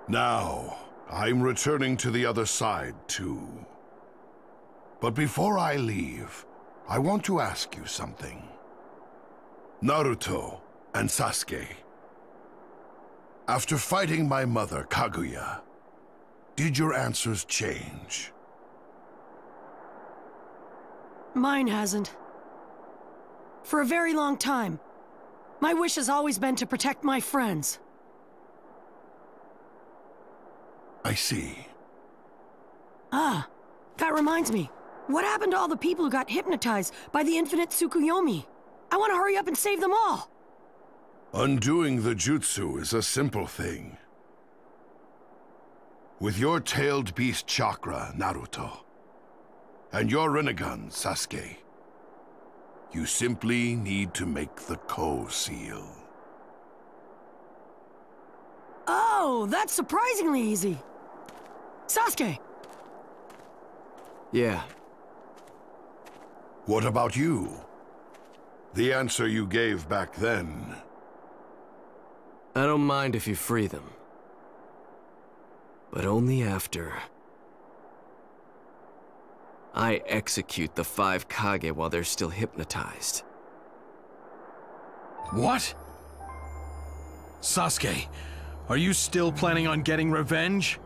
Now, I'm returning to the other side, too. But before I leave, I want to ask you something. Naruto and Sasuke. After fighting my mother, Kaguya, did your answers change? Mine hasn't. For a very long time, my wish has always been to protect my friends. I see. Ah, that reminds me. What happened to all the people who got hypnotized by the infinite Tsukuyomi? I want to hurry up and save them all! Undoing the jutsu is a simple thing. With your tailed beast chakra, Naruto, and your Rinnegan, Sasuke, you simply need to make the Ko-seal. Oh, that's surprisingly easy. Sasuke! Yeah. What about you? The answer you gave back then. I don't mind if you free them. But only after I execute the 5 Kage while they're still hypnotized. What? Sasuke, are you still planning on getting revenge?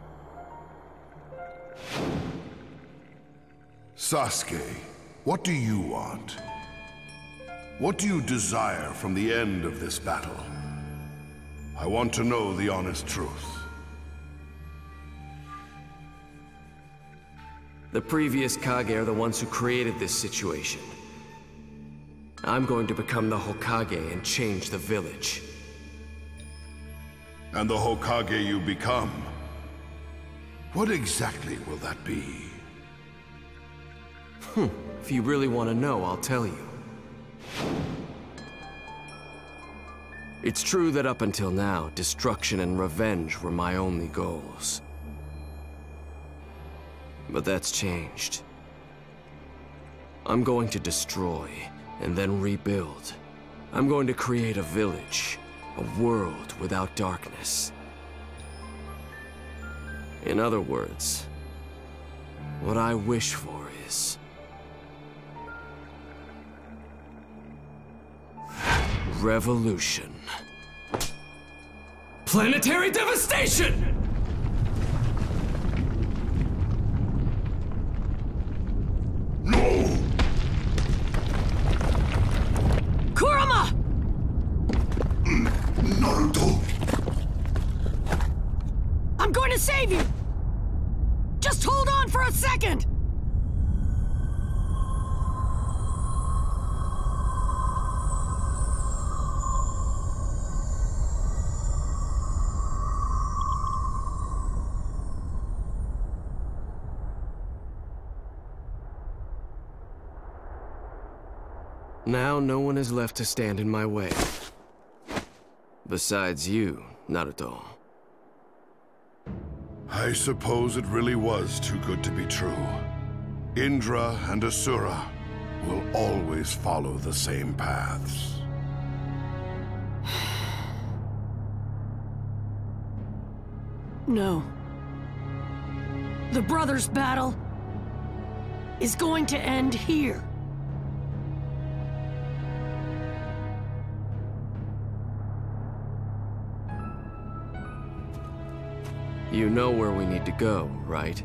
Sasuke, what do you want? What do you desire from the end of this battle? I want to know the honest truth. The previous Kage are the ones who created this situation. I'm going to become the Hokage and change the village. And the Hokage you become, what exactly will that be? If you really want to know, I'll tell you. It's true that up until now, destruction and revenge were my only goals. But that's changed. I'm going to destroy, and then rebuild. I'm going to create a village, a world without darkness. In other words, what I wish for is revolution. Planetary devastation! No! Kurama! Naruto! I'm going to save you! Just hold on for a second! Now no one is left to stand in my way. Besides you, Naruto. I suppose it really was too good to be true. Indra and Asura will always follow the same paths. No. The brothers' battle is going to end here. You know where we need to go, right?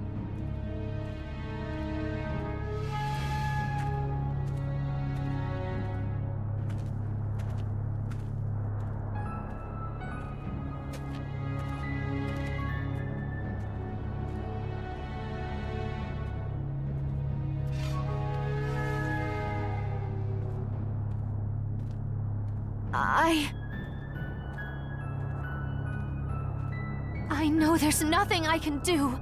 I know there's nothing I can do.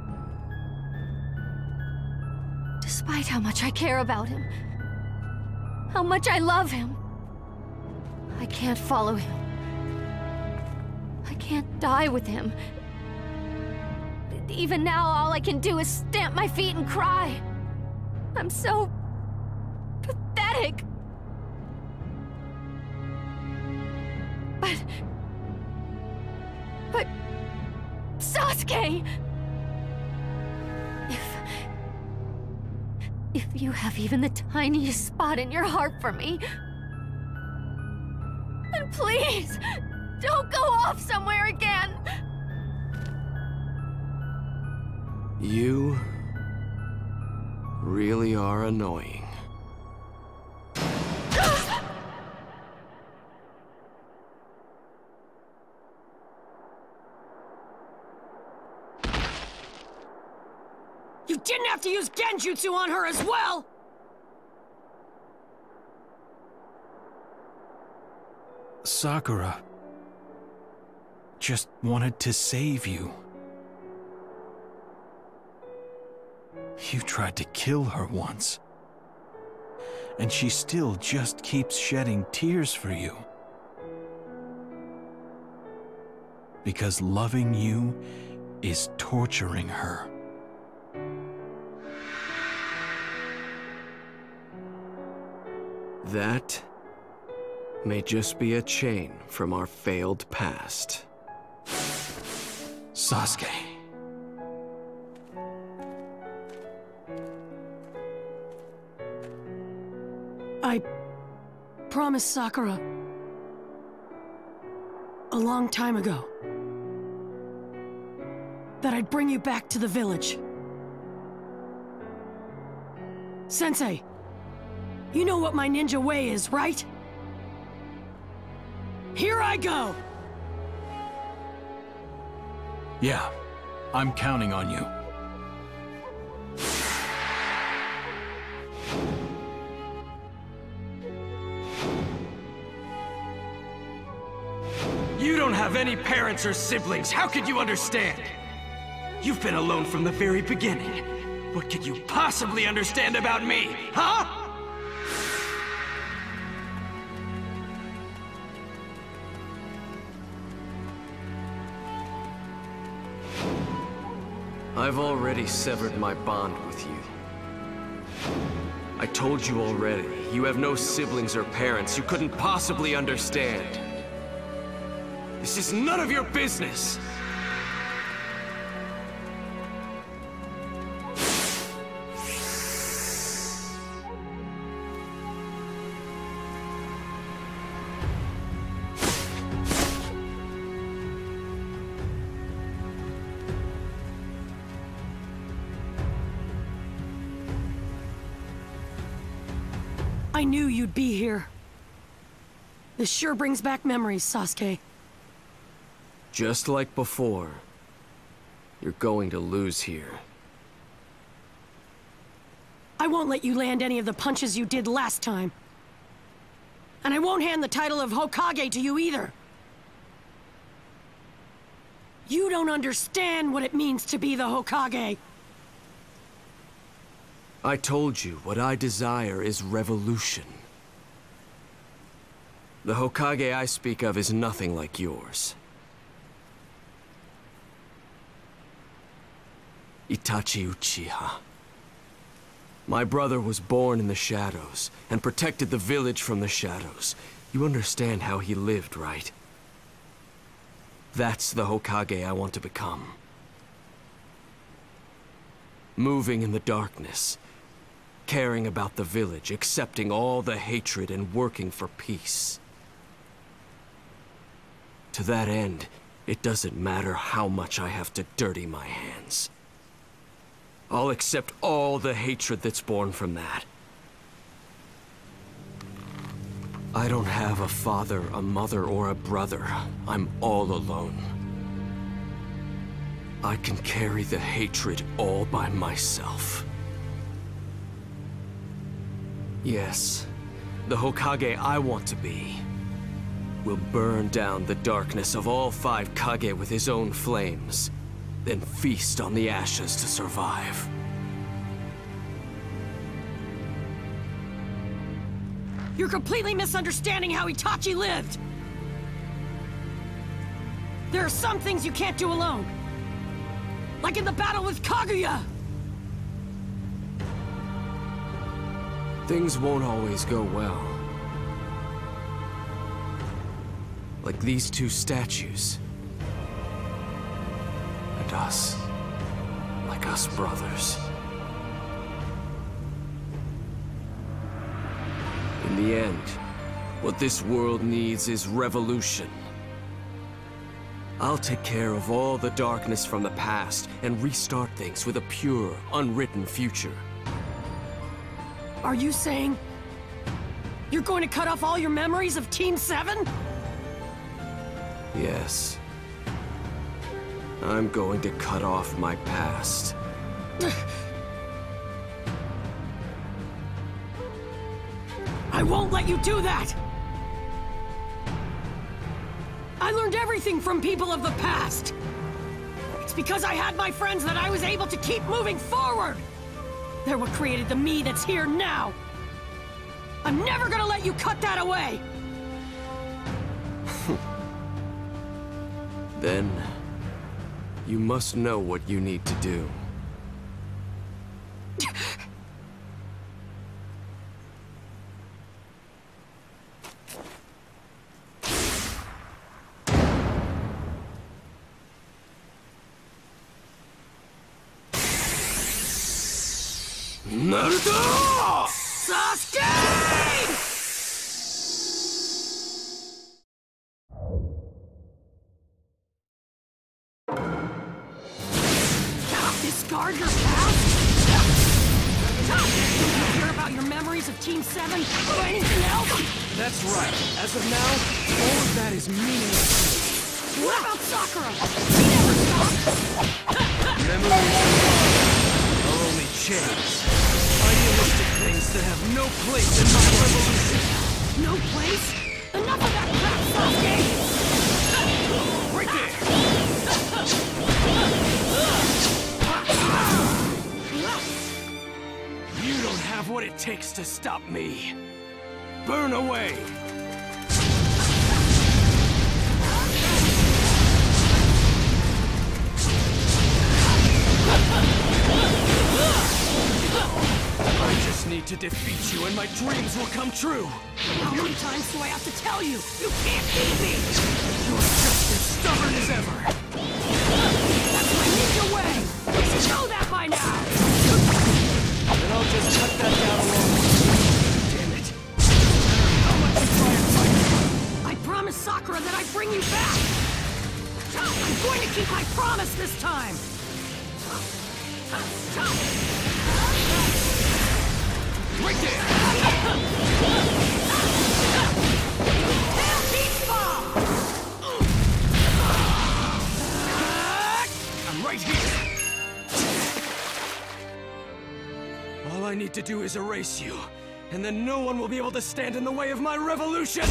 Despite how much I care about him, how much I love him, I can't follow him. I can't die with him. Even now, all I can do is stamp my feet and cry. I'm so pathetic. But Sasuke! If you have even the tiniest spot in your heart for me, then please, don't go off somewhere again! You really are annoying. You didn't have to use Genjutsu on her as well! Sakura just wanted to save you. You tried to kill her once. And she still just keeps shedding tears for you. Because loving you is torturing her. That may just be a chain from our failed past. Sasuke. I promised Sakura a long time ago that I'd bring you back to the village. Sensei, you know what my ninja way is, right? Here I go! Yeah, I'm counting on you. You don't have any parents or siblings. How could you understand? You've been alone from the very beginning. What could you possibly understand about me, huh? I've already severed my bond with you. I told you already, you have no siblings or parents. You couldn't possibly understand. This is none of your business! I knew you'd be here. This sure brings back memories, Sasuke. Just like before, you're going to lose here. I won't let you land any of the punches you did last time. And I won't hand the title of Hokage to you either. You don't understand what it means to be the Hokage. I told you, what I desire is revolution. The Hokage I speak of is nothing like yours. Itachi Uchiha. My brother was born in the shadows, and protected the village from the shadows. You understand how he lived, right? That's the Hokage I want to become. Moving in the darkness, caring about the village, accepting all the hatred, and working for peace. To that end, it doesn't matter how much I have to dirty my hands. I'll accept all the hatred that's born from that. I don't have a father, a mother, or a brother. I'm all alone. I can carry the hatred all by myself. Yes, the Hokage I want to be will burn down the darkness of all 5 Kage with his own flames, then feast on the ashes to survive. You're completely misunderstanding how Itachi lived. There are some things you can't do alone. Like in the battle with Kaguya. Things won't always go well. Like these 2 statues. And us. Like us brothers. In the end, what this world needs is revolution. I'll take care of all the darkness from the past and restart things with a pure, unwritten future. Are you saying you're going to cut off all your memories of Team 7? Yes. I'm going to cut off my past. I won't let you do that! I learned everything from people of the past! It's because I had my friends that I was able to keep moving forward! They're what created the me that's here now! I'm never gonna let you cut that away! Then, you must know what you need to do. Naruto! Sasuke! Discard your past? Don't you care about your memories of Team 7 or anything else? That's right. As of now, all of that is meaningless. What about Sakura? She never stopped! Memories are only chains. Idealistic things that have no place in my revolution. No place? Enough of that crap, Sasuke! Right there! You don't have what it takes to stop me. Burn away! I just need to defeat you and my dreams will come true! How many times do I have to tell you? You can't beat me! You're just as stubborn as ever! That's my ninja way! You should know that by now! Then I'll just cut that down a little. Damn it. How much you try and fight? I promised Sakura that I'd bring you back! I'm going to keep my promise this time! Right there! Tail Beast Bomb! I'm right here! All I need to do is erase you, and then no one will be able to stand in the way of my revolution!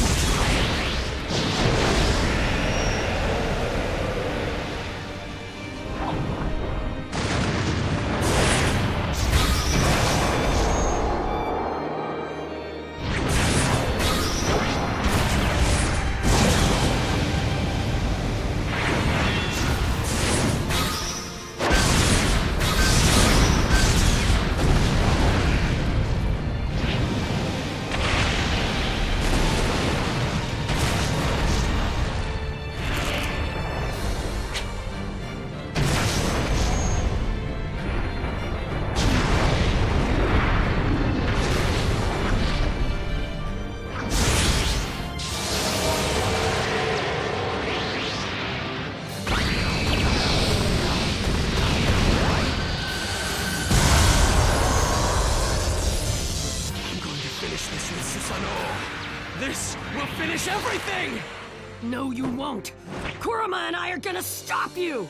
This will finish everything! No, you won't! Kurama and I are gonna stop you!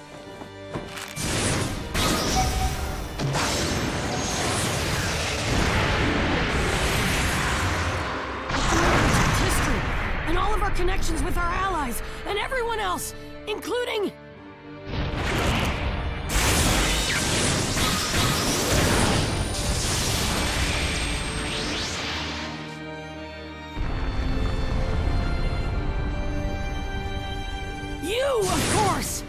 History, and all of our connections with our allies, and everyone else, including... you, of course!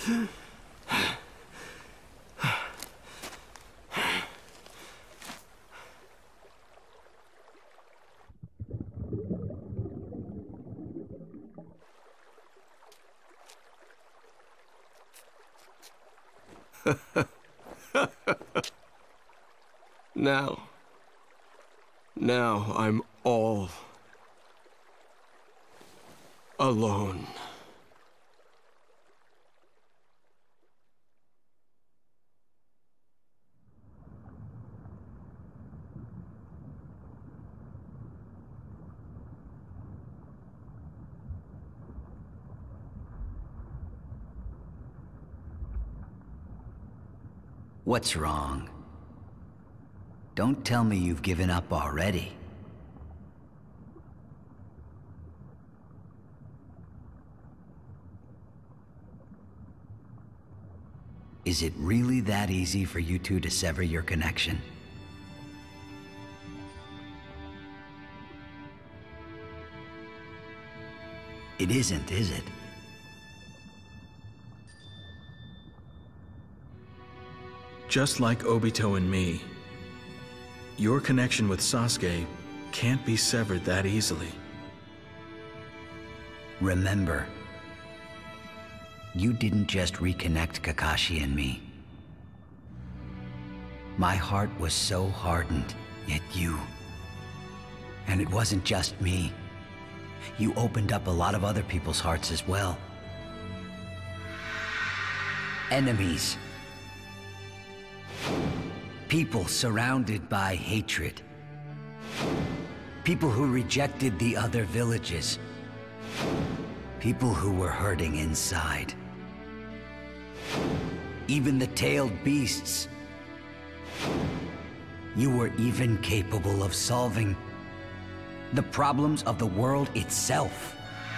Now I'm all alone. What's wrong? Don't tell me you've given up already. Is it really that easy for you two to sever your connection? It isn't, is it? Just like Obito and me, your connection with Sasuke can't be severed that easily. Remember, you didn't just reconnect Kakashi and me. My heart was so hardened, yet you. And it wasn't just me. You opened up a lot of other people's hearts as well. Enemies. People surrounded by hatred. People who rejected the other villages. People who were hurting inside. Even the tailed beasts. You were even capable of solving the problems of the world itself.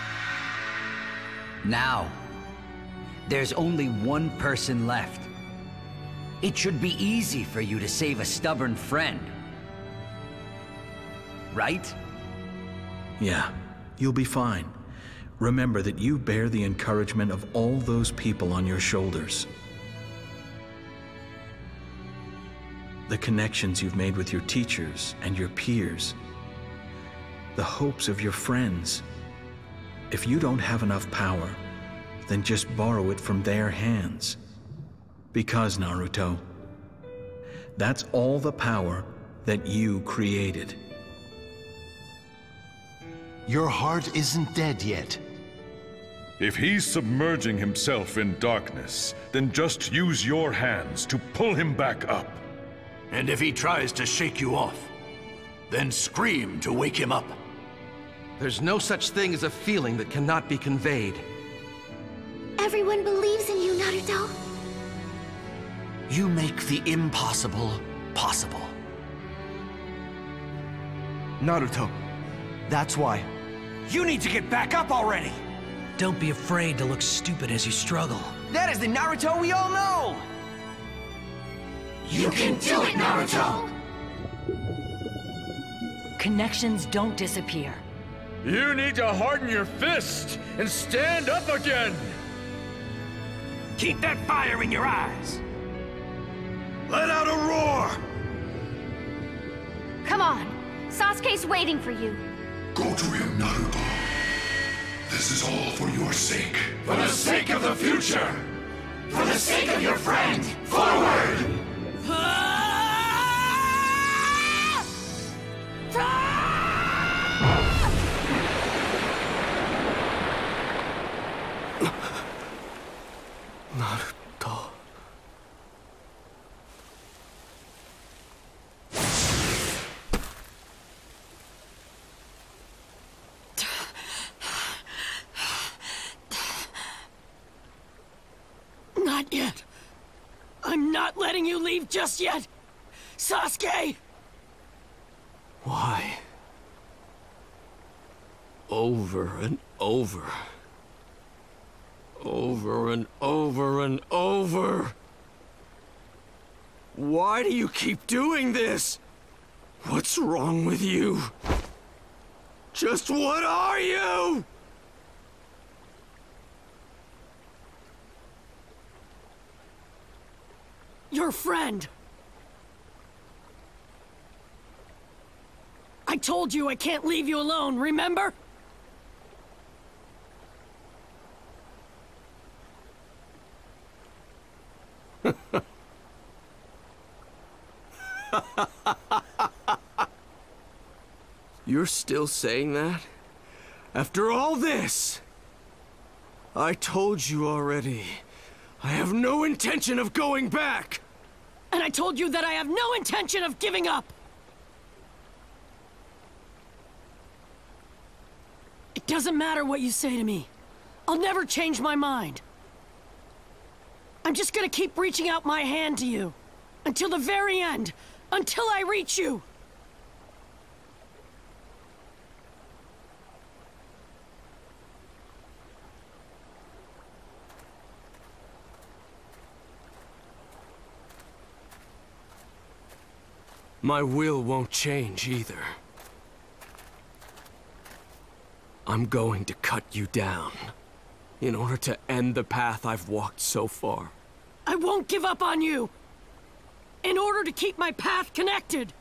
Now, there's only one person left. It should be easy for you to save a stubborn friend. Right? Yeah, you'll be fine. Remember that you bear the encouragement of all those people on your shoulders. The connections you've made with your teachers and your peers. The hopes of your friends. If you don't have enough power, then just borrow it from their hands. Because, Naruto, that's all the power that you created. Your heart isn't dead yet. If he's submerging himself in darkness, then just use your hands to pull him back up. And if he tries to shake you off, then scream to wake him up. There's no such thing as a feeling that cannot be conveyed. Everyone believes in you, Naruto. You make the impossible possible. Naruto, that's why. You need to get back up already! Don't be afraid to look stupid as you struggle. That is the Naruto we all know! You can do it, Naruto! Connections don't disappear. You need to harden your fist and stand up again! Keep that fire in your eyes! Let out a roar! Come on. Sasuke's waiting for you. Go to him, Naruto. This is all for your sake. For the sake of the future! For the sake of your friend! Forward! Naruto. Not yet. I'm not letting you leave just yet. Sasuke! Why? Over and over. Over and over and over. Why do you keep doing this? What's wrong with you? Just what are you? her friend. I told you I can't leave you alone, remember? You're still saying that? After all this? I told you already. I have no intention of going back! And I told you that I have no intention of giving up! It doesn't matter what you say to me. I'll never change my mind. I'm just gonna keep reaching out my hand to you. Until the very end. Until I reach you. My will won't change either. I'm going to cut you down in order to end the path I've walked so far. I won't give up on you! In order to keep my path connected!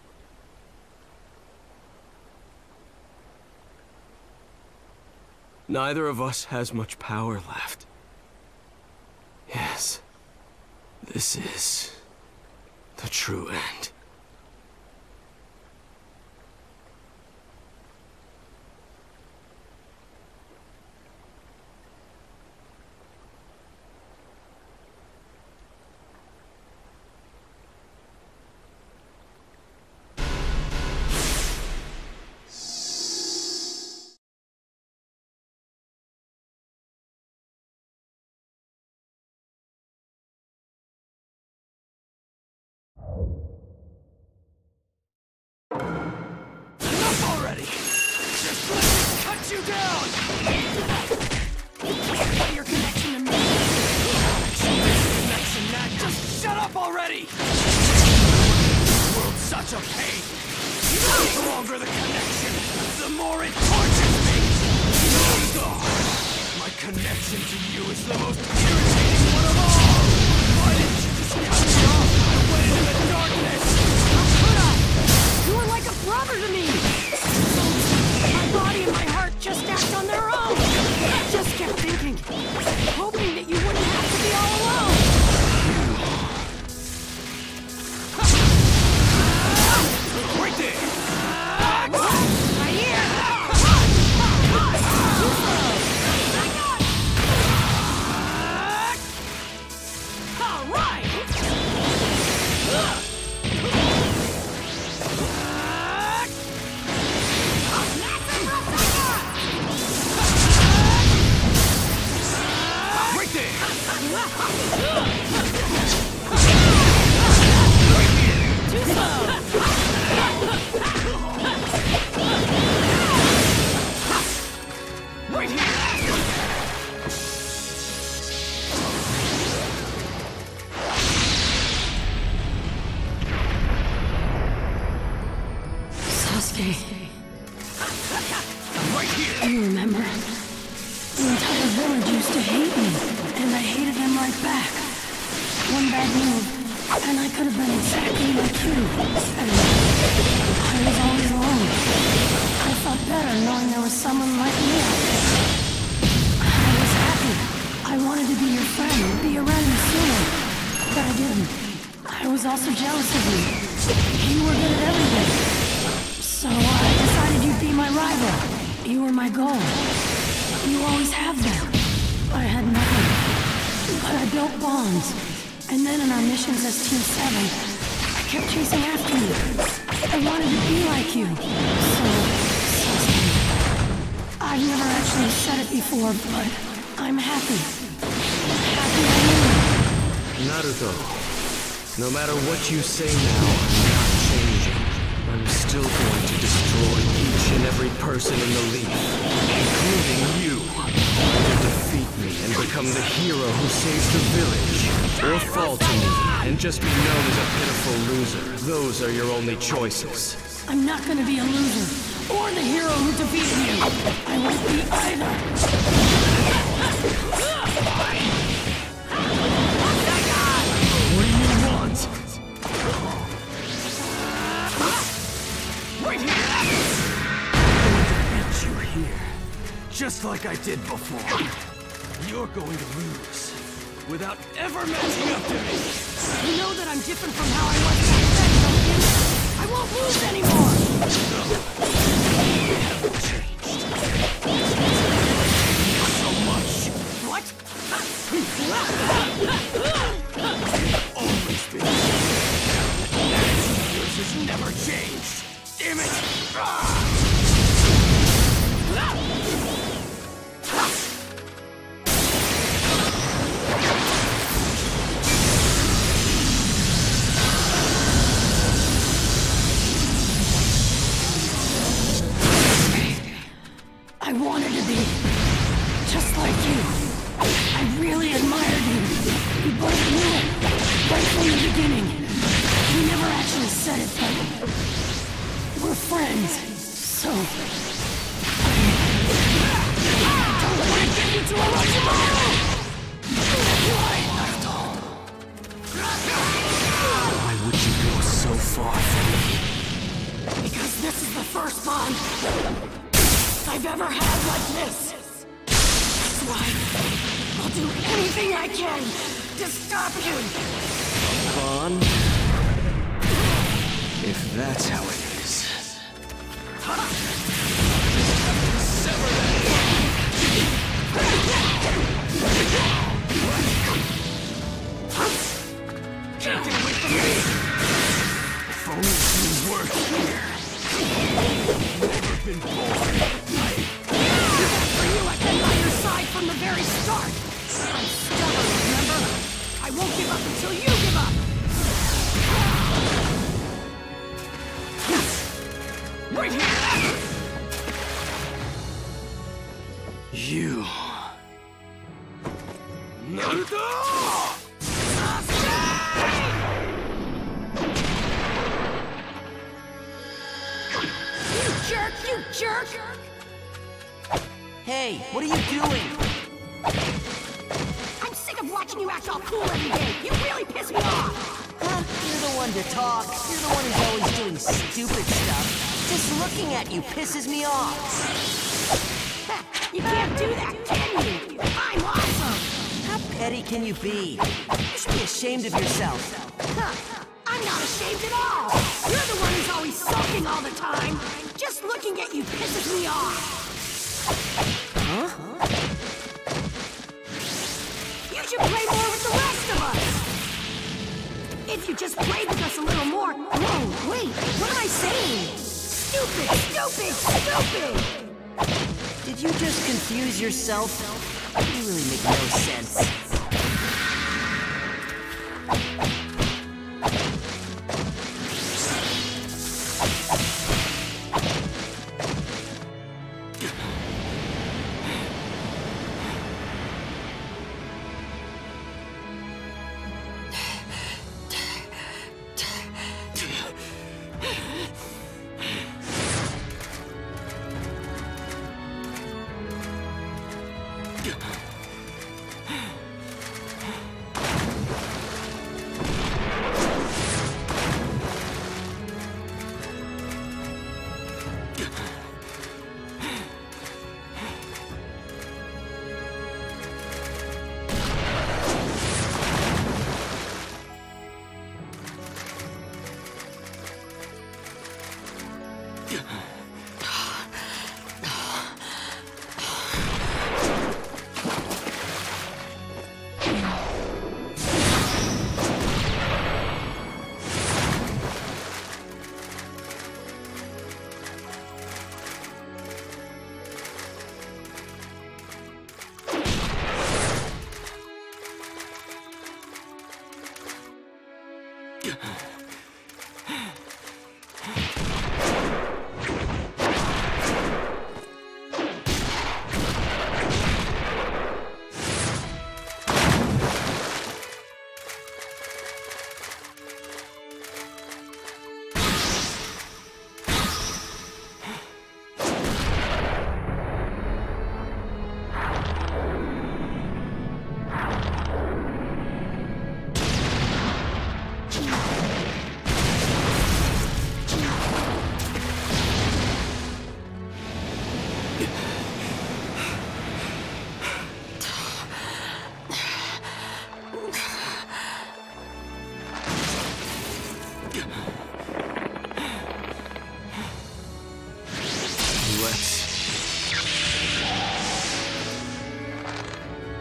Neither of us has much power left. Yes, this is the true end. You down! Your connection to me! Connection, Nat! Just shut up already! This world's such a pain! The longer the connection, the more it tortures me! My connection to you is the most irritating one of all! Why didn't you just cut me off and went into the darkness? How could I? You were like a brother to me! My body and my heart just act on their own! I just kept thinking, hoping that you wouldn't have to be all alone! Right there! Right here! All right! Sasuke. You remember? The entire village used to hate me, and I hated them right back. One bad move, and I could have been exactly like you. And I was always alone. I felt better knowing there was someone like me out there. I was happy. I wanted to be your friend, be around you sooner. But I didn't. I was also jealous of you. You were good at everything. So I decided you'd be my rival. You were my goal. You always have been. I had nothing. But I built bonds. And then in our missions as Team 7, I kept chasing after you. I wanted to be like you. So, Sasuke, I've never actually said it before, but I'm happy. Happy I knew. Naruto, no matter what you say now, I'm not changing. I'm still going to destroy each and every person in the Leaf, including you. Either defeat me and become the hero who saves the village, or fall to me and just be known as a pitiful loser. Those are your only choices. I'm not gonna be a loser, or the hero who defeated you. I won't be either. What do you want? like I did before. You're going to lose without ever matching up to me. You know that I'm different from how I was back then, don't you? I won't lose anymore! You haven't changed. So much. What? Always been. Yours has never changed. Damn it! I wanted to be just like you. I really admired you. We both knew it, right from the beginning. We never actually said it, but we're friends, so... Don't let it get you to a Orochimaru! Why would you go so far from me? Because this is the first bond I've ever had like this. That's why I'll do anything I can to stop you. Bond? If that's how it is. Sever that! Can't get away from me! If only you weren't here. Never been born. For you, I've been by your side from the very start. I'm stubborn, remember? I won't give up until you give up. Right here! You... Naruto! You jerk! Hey, what are you doing? I'm sick of watching you act all cool every day. You really piss me off. Huh? You're the one to talk. You're the one who's always doing stupid stuff. Just looking at you pisses me off. You can't do that, can you? I'm awesome. How petty can you be? You should be ashamed of yourself. Huh. I'm not ashamed at all. You're the one who's always sulking all the time. Just looking at you pisses me off. Huh? You should play more with the rest of us. If you just played with us a little more... Whoa, wait, what am I saying? Stupid, stupid, stupid! Did you just confuse yourself? You really make no sense.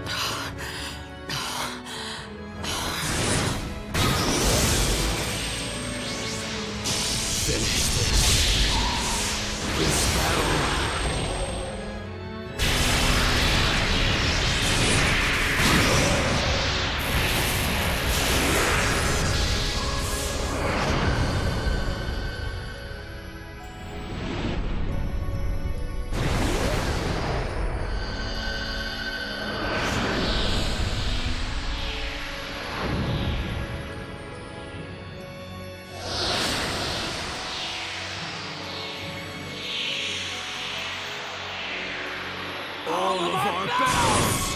Finish this. This battle. All of our battles!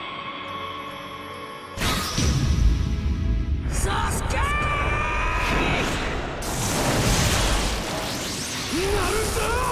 Sasuke! Naruto!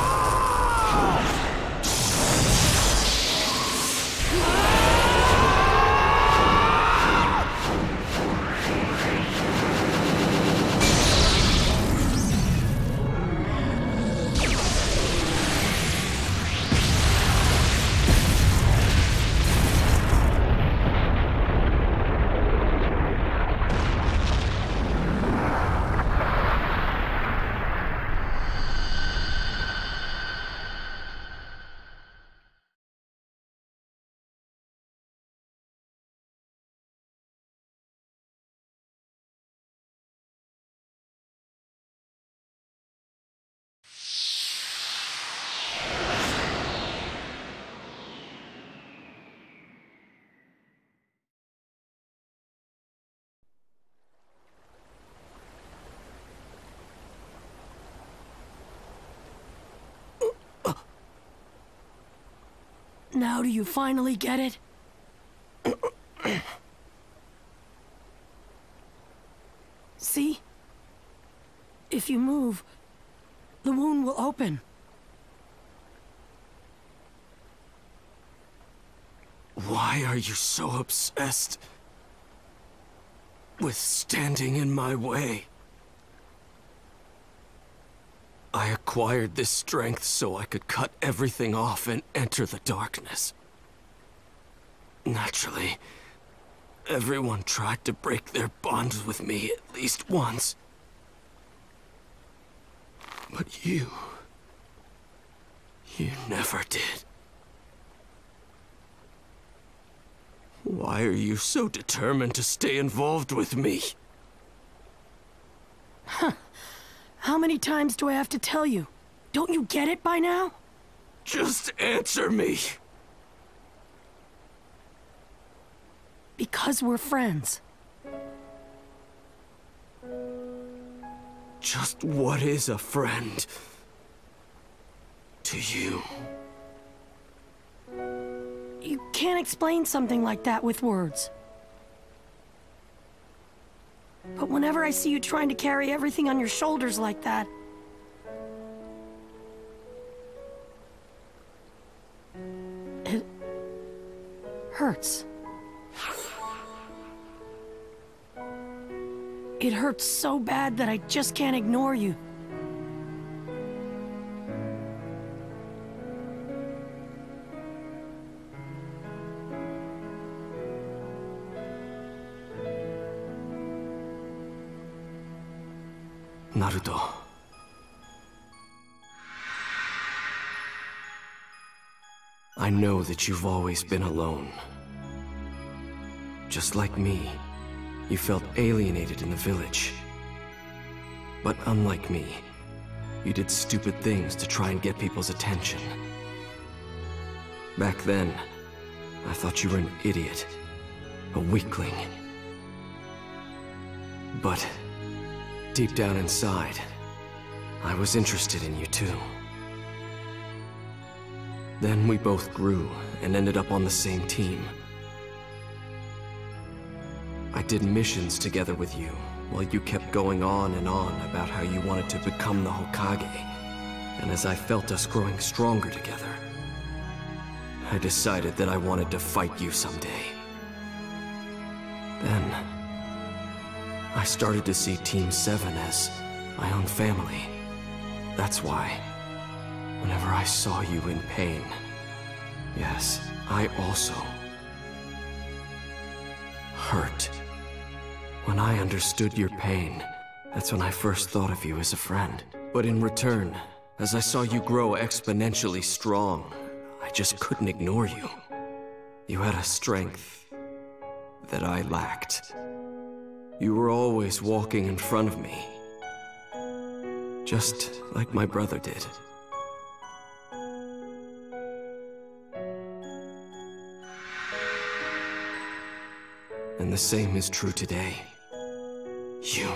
Now do you finally get it? See? If you move, the wound will open. Why are you so obsessed with standing in my way? I acquired this strength so I could cut everything off and enter the darkness. Naturally, everyone tried to break their bonds with me at least once. But you never did. Why are you so determined to stay involved with me? Huh. How many times do I have to tell you? Don't you get it by now? Just answer me. Because we're friends. Just what is a friend to you? You can't explain something like that with words. But whenever I see you trying to carry everything on your shoulders like that, it hurts. It hurts so bad that I just can't ignore you. Naruto. I know that you've always been alone. Just like me, you felt alienated in the village. But unlike me, you did stupid things to try and get people's attention. Back then, I thought you were an idiot, a weakling. But deep down inside, I was interested in you too. Then we both grew and ended up on the same team. I did missions together with you, while you kept going on and on about how you wanted to become the Hokage. And as I felt us growing stronger together, I decided that I wanted to fight you someday. Then, I started to see Team 7 as my own family. That's why, whenever I saw you in pain, yes, I also hurt. When I understood your pain, that's when I first thought of you as a friend. But in return, as I saw you grow exponentially strong, I just couldn't ignore you. You had a strength that I lacked. You were always walking in front of me, just like my brother did. And the same is true today. You.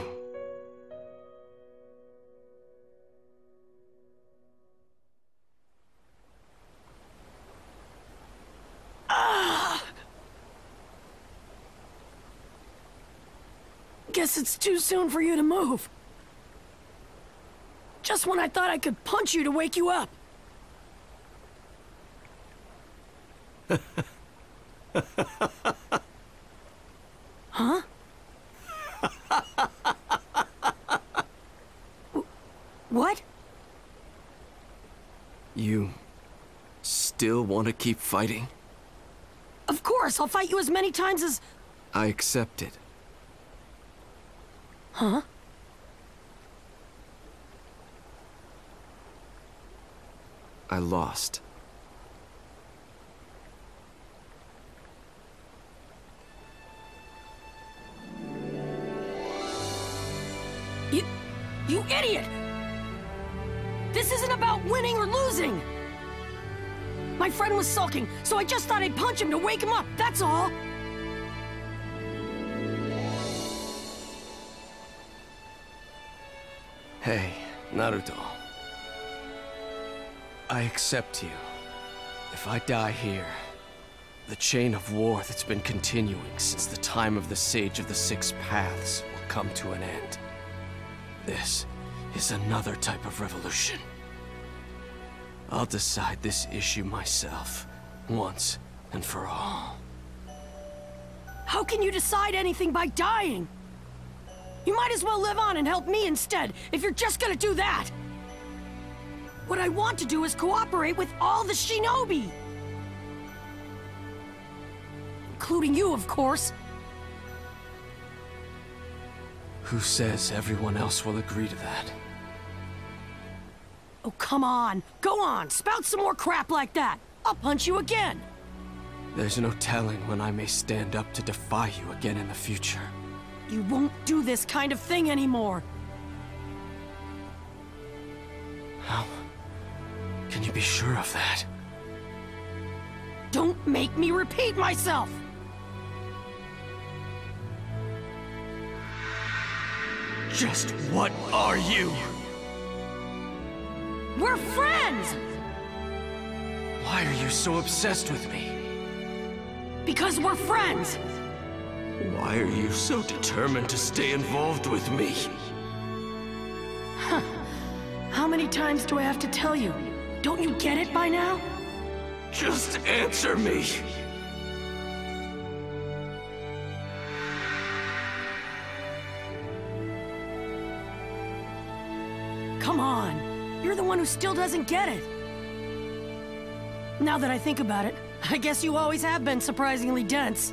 Guess it's too soon for you to move. Just when I thought I could punch you to wake you up. Huh? What? You still want to keep fighting? Of course, I'll fight you as many times as... I accept it. Huh? I lost. You idiot! This isn't about winning or losing! My friend was sulking, so I just thought I'd punch him to wake him up, that's all! Hey, Naruto. I accept you. If I die here, the chain of war that's been continuing since the time of the Sage of the Six Paths will come to an end. This is another type of revolution. I'll decide this issue myself, once and for all. How can you decide anything by dying? You might as well live on and help me instead, if you're just gonna do that! What I want to do is cooperate with all the shinobi! Including you, of course. Who says everyone else will agree to that? Oh, come on. Go on, spout some more crap like that. I'll punch you again. There's no telling when I may stand up to defy you again in the future. You won't do this kind of thing anymore. How can you be sure of that? Don't make me repeat myself! Just what are you? We're friends! Why are you so obsessed with me? Because we're friends! Why are you so determined to stay involved with me? Huh. How many times do I have to tell you? Don't you get it by now? Just answer me! Come on, you're the one who still doesn't get it. Now that I think about it, I guess you always have been surprisingly dense.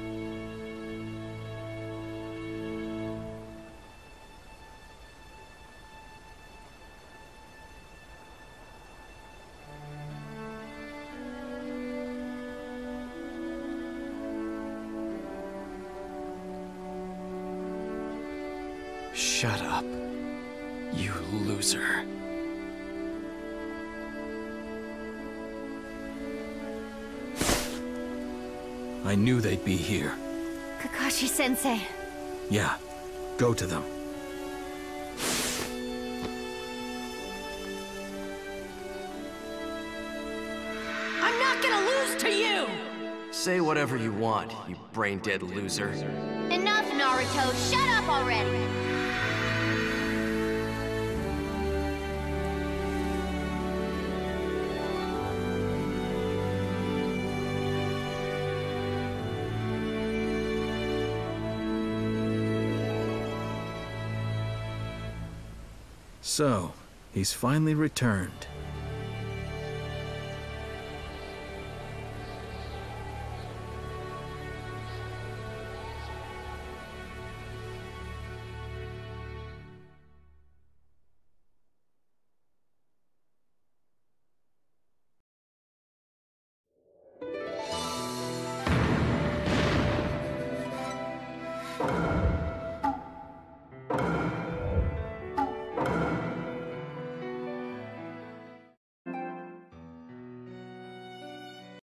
Shut up, you loser. I knew they'd be here. Kakashi-sensei. Yeah, go to them. I'm not gonna lose to you! Say whatever you want, you brain-dead loser. Enough, Naruto. Shut up already! So, he's finally returned.